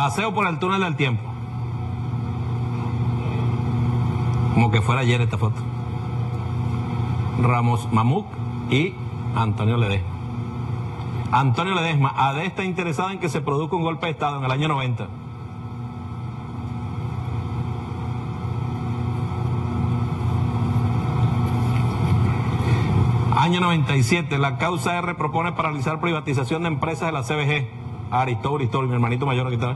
Paseo por el túnel del tiempo. Como que fuera ayer esta foto. Ramos Mamuk y Antonio Ledesma. Antonio Ledesma, AD está interesada en que se produzca un golpe de Estado en el año 90. Año 97, la causa R propone paralizar privatización de empresas de la CBG. Aristóbulo, mi hermanito mayor, aquí está.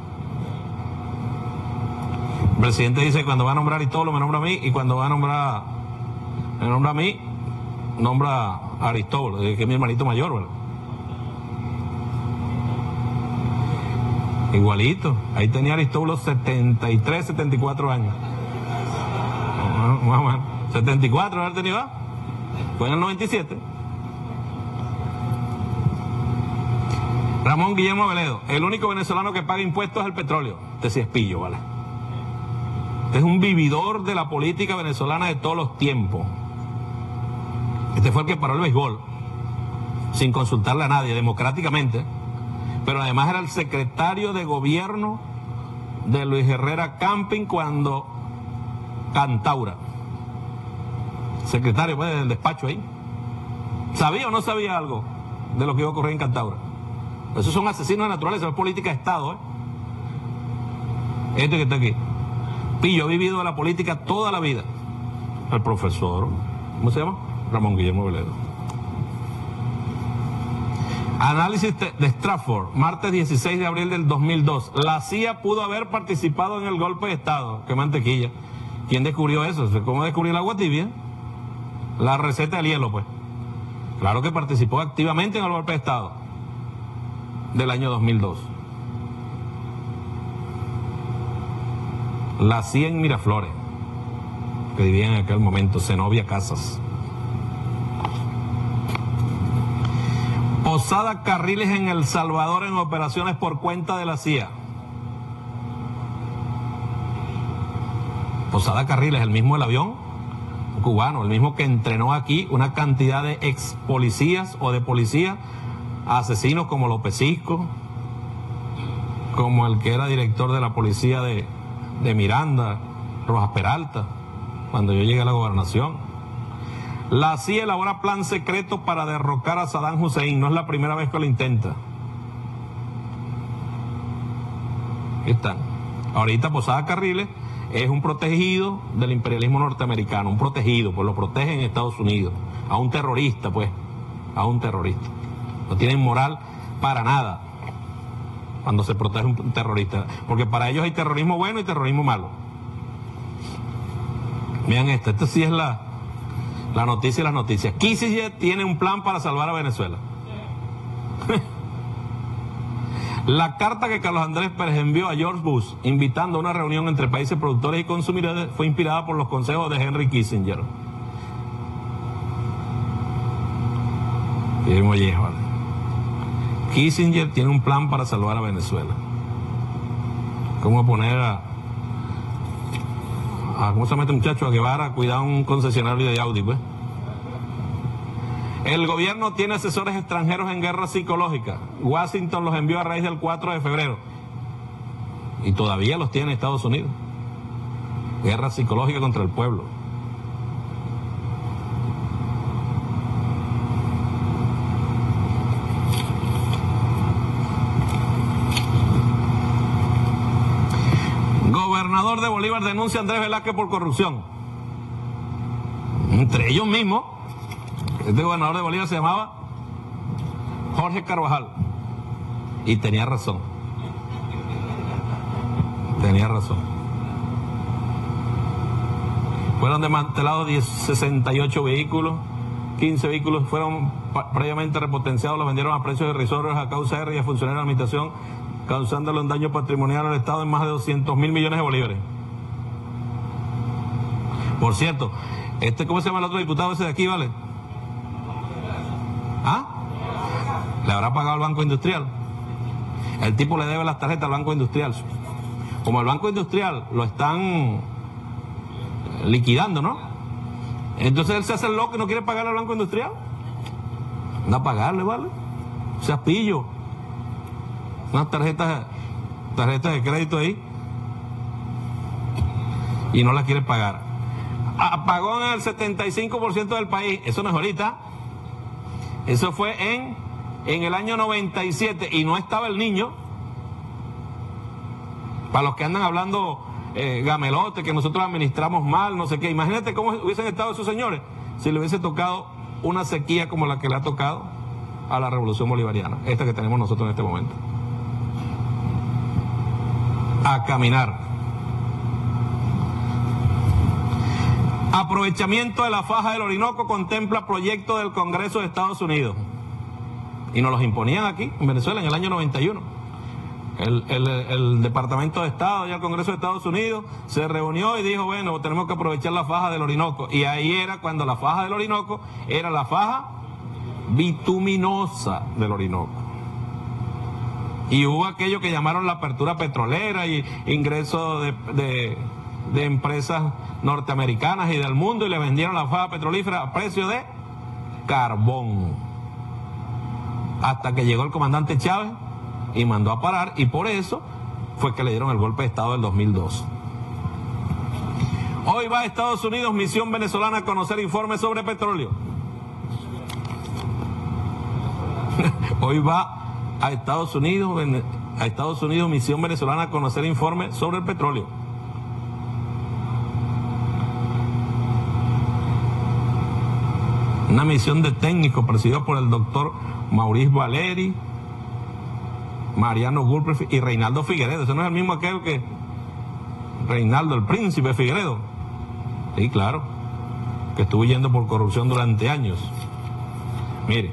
El presidente dice que cuando va a nombrar a Aristóbulo me nombra a mí, y cuando va a nombrar, me nombra a mí, nombra a Aristóbulo, que es mi hermanito mayor, ¿verdad? Igualito, ahí tenía Aristóbulo 73, 74 años. Más o menos. 74 haber tenido, fue en el 97. Ramón Guillermo Veledo, el único venezolano que paga impuestos es el petróleo. Este sí es pillo, ¿vale? Este es un vividor de la política venezolana de todos los tiempos. Este fue el que paró el béisbol, sin consultarle a nadie, democráticamente. Pero además era el secretario de gobierno de Luis Herrera Camping cuando Cantaura. Secretario, pues, del despacho ahí. ¿Sabía o no sabía algo de lo que iba a ocurrir en Cantaura? Esos son asesinos de naturaleza, es política de Estado, ¿eh? Este que está aquí. Pillo, ha vivido de la política toda la vida. El profesor, ¿cómo se llama? Ramón Guillermo Veledo. Análisis de Stratford, martes 16 de abril del 2002. La CIA pudo haber participado en el golpe de Estado. ¡Qué mantequilla! ¿Quién descubrió eso? ¿Cómo descubrió el agua tibia? La receta del hielo, pues. Claro que participó activamente en el golpe de Estado del año 2002. La CIA en Miraflores, que vivía en aquel momento, Zenobia Casas. Posada Carriles en El Salvador en operaciones por cuenta de la CIA. Posada Carriles, el mismo del avión cubano, el mismo que entrenó aquí una cantidad de ex policías o de policías, asesinos como López Cisco, como el que era director de la policía de Miranda, Rojas Peralta, cuando yo llegué a la gobernación. La CIA elabora plan secreto para derrocar a Saddam Hussein. No es la primera vez que lo intenta. Aquí están. Ahorita Posada Carriles es un protegido del imperialismo norteamericano. Un protegido, pues lo protegen en Estados Unidos. A un terrorista, pues. A un terrorista. No tienen moral para nada cuando se protege un terrorista. Porque para ellos hay terrorismo bueno y terrorismo malo. Vean esto. Esto sí es la noticia y las noticias. Kissinger tiene un plan para salvar a Venezuela. La carta que Carlos Andrés Pérez envió a George Bush invitando a una reunión entre países productores y consumidores fue inspirada por los consejos de Henry Kissinger. Bien, oye, vale. Kissinger tiene un plan para salvar a Venezuela. ¿Cómo poner ¿cómo se llama este muchacho? A Guevara a cuidar un concesionario de Audi, pues? El gobierno tiene asesores extranjeros en guerra psicológica. Washington los envió a raíz del 4 de febrero. Y todavía los tiene Estados Unidos. Guerra psicológica contra el pueblo. Gobernador de Bolívar denuncia a Andrés Velázquez por corrupción. Entre ellos mismos. Este gobernador de Bolívar se llamaba Jorge Carvajal. Y tenía razón. Tenía razón. Fueron desmantelados 68 vehículos. 15 vehículos fueron previamente repotenciados, los vendieron a precios irrisorios a causa R y a funcionarios de la administración, causándole un daño patrimonial al Estado en más de 200.000 millones de bolívares. Por cierto, ¿cómo se llama el otro diputado ese de aquí, vale? ¿Ah? ¿Le habrá pagado al Banco Industrial? El tipo le debe las tarjetas al Banco Industrial. Como el Banco Industrial lo están liquidando, ¿no? Entonces él se hace el loco y no quiere pagarle al Banco Industrial. Anda a pagarle, ¿vale? O sea, pillo. Unas tarjetas tarjetas de crédito ahí y no la quiere pagar. Apagón en el 75% del país. Eso no es ahorita. Eso fue en el año 97 y no estaba el niño. Para los que andan hablando gamelote, que nosotros administramos mal, no sé qué. Imagínate cómo hubiesen estado esos señores si le hubiese tocado una sequía como la que le ha tocado a la revolución bolivariana, esta que tenemos nosotros en este momento. A caminar. Aprovechamiento de la faja del Orinoco contempla proyecto del Congreso de Estados Unidos. Y nos los imponían aquí, en Venezuela, en el año 91. El Departamento de Estado y el Congreso de Estados Unidos se reunió y dijo, bueno, tenemos que aprovechar la faja del Orinoco. Y ahí era cuando la faja del Orinoco era la faja bituminosa del Orinoco. Y hubo aquello que llamaron la apertura petrolera y ingreso de empresas norteamericanas y del mundo, y le vendieron la faja petrolífera a precio de carbón. Hasta que llegó el comandante Chávez y mandó a parar, y por eso fue que le dieron el golpe de Estado del 2002. Hoy va a Estados Unidos misión venezolana a conocer informes sobre petróleo. Hoy va a Estados Unidos misión venezolana a conocer informes sobre el petróleo. Una misión de técnicos presidida por el doctor Maurice Valeri, Mariano Gulpref y Reinaldo Figueredo. Ese no es el mismo aquel que Reinaldo, el príncipe Figueredo. Sí, claro, que estuvo huyendo por corrupción durante años. Mire,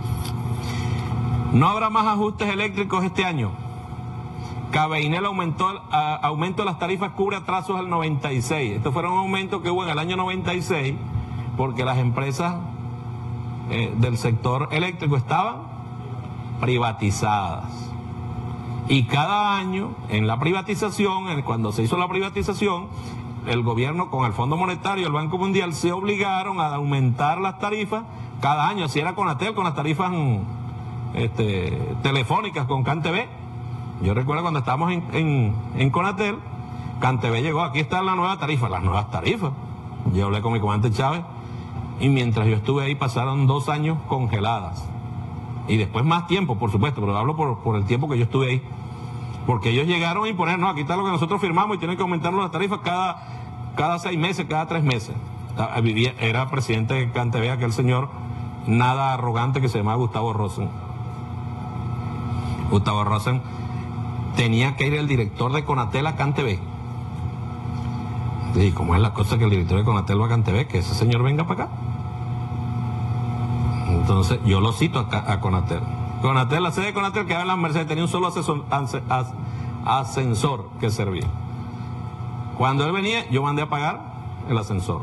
no habrá más ajustes eléctricos este año. Cabeinel aumento de las tarifas cubre atrasos al 96. Estos fueron aumentos que hubo en el año 96 porque las empresas del sector eléctrico estaban privatizadas. Y cada año, en la privatización, cuando se hizo la privatización, el gobierno con el Fondo Monetario y el Banco Mundial se obligaron a aumentar las tarifas cada año. Así era Conatel, con las tarifas telefónicas, con CanTV. Yo recuerdo cuando estábamos en Conatel, CanTV llegó, aquí está la nueva tarifa, las nuevas tarifas. Yo hablé con mi comandante Chávez, y mientras yo estuve ahí pasaron 2 años congeladas. Y después más tiempo, por supuesto, pero hablo por el tiempo que yo estuve ahí. Porque ellos llegaron a imponer, no, aquí está lo que nosotros firmamos y tienen que aumentar las tarifas cada 6 meses, cada 3 meses. Era presidente de CanTV aquel señor nada arrogante que se llamaba Gustavo Rosen. Gustavo Rosen tenía que ir el director de Conatel a CanTV. Y como es la cosa que el director de Conatel va a CanTV, que ese señor venga para acá. Entonces yo lo cito a Conatel. Conatel, la sede de Conatel que en las Mercedes tenía un solo ascensor que servía. Cuando él venía, yo mandé a pagar el ascensor.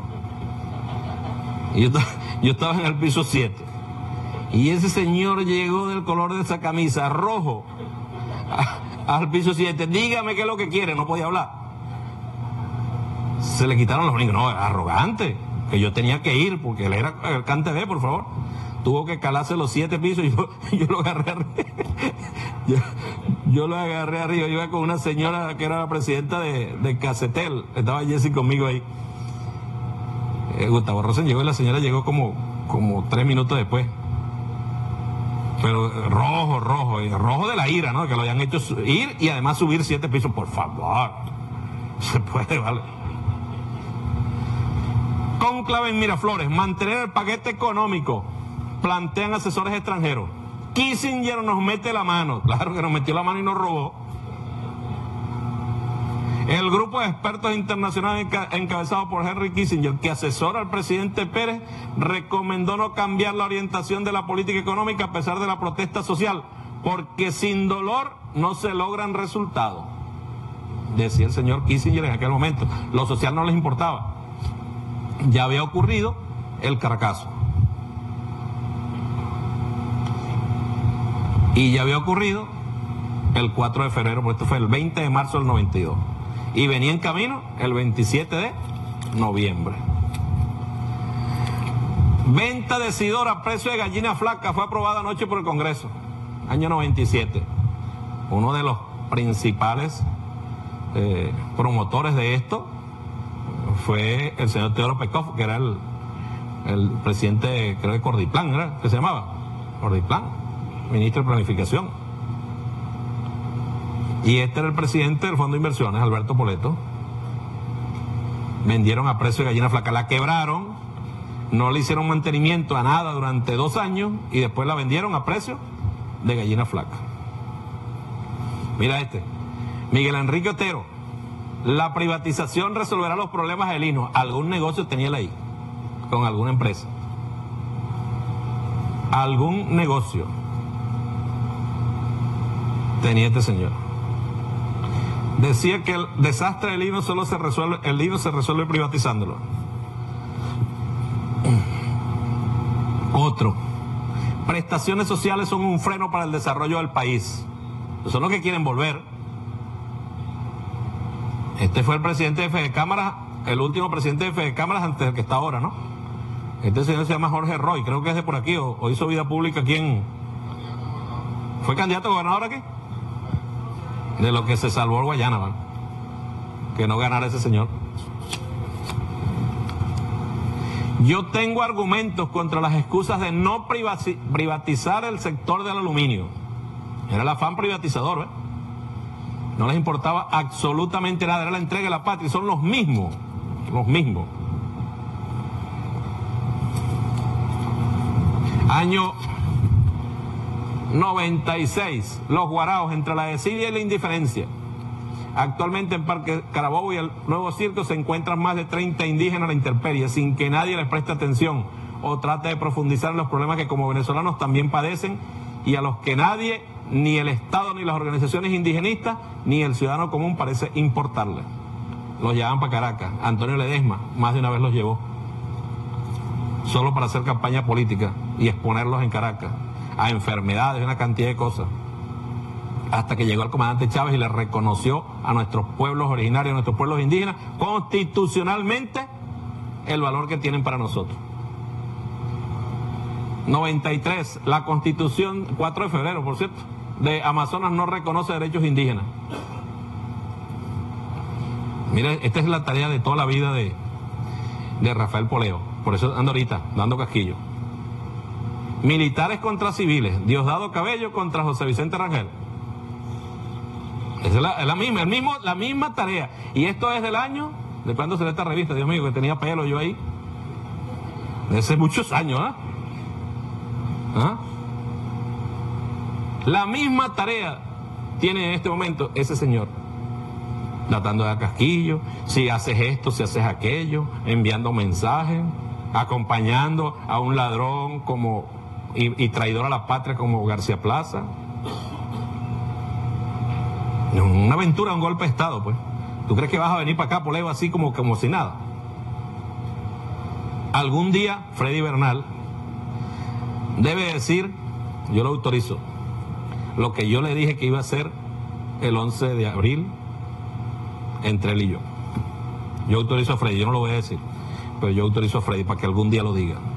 Y yo estaba en el piso 7. Y ese señor llegó del color de esa camisa, rojo, al piso 7. Dígame qué es lo que quiere, no podía hablar. Se le quitaron los brincos. No, arrogante, que yo tenía que ir porque él era el CanTV, por favor. Tuvo que calarse los 7 pisos y yo lo agarré arriba. Yo lo agarré arriba. Yo iba con una señora que era la presidenta de Casetel. Estaba Jessy conmigo ahí. Gustavo Rosen llegó y la señora llegó como 3 minutos después. Pero rojo de la ira, ¿no? Que lo hayan hecho ir y además subir 7 pisos. Por favor. Se puede, vale. Cónclave en Miraflores. Mantener el paquete económico. Plantean asesores extranjeros. Kissinger nos mete la mano. Claro que nos metió la mano y nos robó. El grupo de expertos internacionales encabezado por Henry Kissinger, que asesora al presidente Pérez, recomendó no cambiar la orientación de la política económica a pesar de la protesta social, porque sin dolor no se logran resultados. Decía el señor Kissinger en aquel momento. Lo social no les importaba. Ya había ocurrido el Caracazo. Y ya había ocurrido el 4 de febrero, porque esto fue el 20 de marzo del 92. Y venía en camino el 27 de noviembre. Venta decidora a precio de gallina flaca fue aprobada anoche por el Congreso, año 97. Uno de los principales promotores de esto fue el señor Teodoro Pekov, que era el presidente, creo que Cordiplan, ¿era? ¿Qué se llamaba? Cordiplan, ministro de Planificación. Y este era el presidente del Fondo de Inversiones, Alberto Poleto. Vendieron a precio de gallina flaca, la quebraron, no le hicieron mantenimiento a nada durante 2 años y después la vendieron a precio de gallina flaca. Mira este, Miguel Enrique Otero: la privatización resolverá los problemas del Lino. Algún negocio tenía él ahí, con alguna empresa. Algún negocio tenía este señor. Decía que el desastre del Lino solo se resuelve, el Lino se resuelve privatizándolo. Otro: prestaciones sociales son un freno para el desarrollo del país. Son los que quieren volver. Este fue el presidente de Fedecámaras, el último presidente de Fedecámaras antes del que está ahora, ¿no? Este señor se llama Jorge Roy, creo que es de por aquí, o hizo vida pública aquí en... ¿Fue candidato a gobernador aquí? De lo que se salvó el Guayana, ¿vale? Que no ganara ese señor. Yo tengo argumentos contra las excusas de no privatizar el sector del aluminio. Era el afán privatizador, ¿ves? No les importaba absolutamente nada, era la entrega de la patria, son los mismos. Año 96, Los Guaraos, entre la desidia y la indiferencia. Actualmente en Parque Carabobo y el Nuevo Circo se encuentran más de 30 indígenas a la intemperie, sin que nadie les preste atención o trate de profundizar en los problemas que como venezolanos también padecen y a los que nadie, ni el Estado, ni las organizaciones indigenistas, ni el ciudadano común parece importarle. Los llevaban para Caracas. Antonio Ledesma más de una vez los llevó, solo para hacer campaña política y exponerlos en Caracas a enfermedades, una cantidad de cosas, hasta que llegó el comandante Chávez y le reconoció a nuestros pueblos originarios, a nuestros pueblos indígenas, constitucionalmente el valor que tienen para nosotros. 93, la Constitución, 4 de febrero, por cierto, de Amazonas no reconoce derechos indígenas. Mira, esta es la tarea de toda la vida de Rafael Poleo, por eso ando ahorita dando casquillo. Militares contra civiles, Diosdado Cabello contra José Vicente Rangel. Esa es la misma tarea. Y esto es del año, ¿de cuándo salió esta revista? Dios mío, que tenía pelo yo ahí. De hace muchos años, ¿ah? ¿Ah? La misma tarea tiene en este momento ese señor, tratando de dar casquillo, si haces esto, si haces aquello, enviando mensajes, acompañando a un ladrón como y traidor a la patria como García Plaza. Una aventura, un golpe de Estado, pues. ¿Tú crees que vas a venir para acá, Poleo, así como si nada? Algún día Freddy Bernal debe decir: yo lo autorizo, lo que yo le dije que iba a hacer el 11 de abril entre él y yo. Yo autorizo a Freddy, yo no lo voy a decir, pero yo autorizo a Freddy para que algún día lo diga.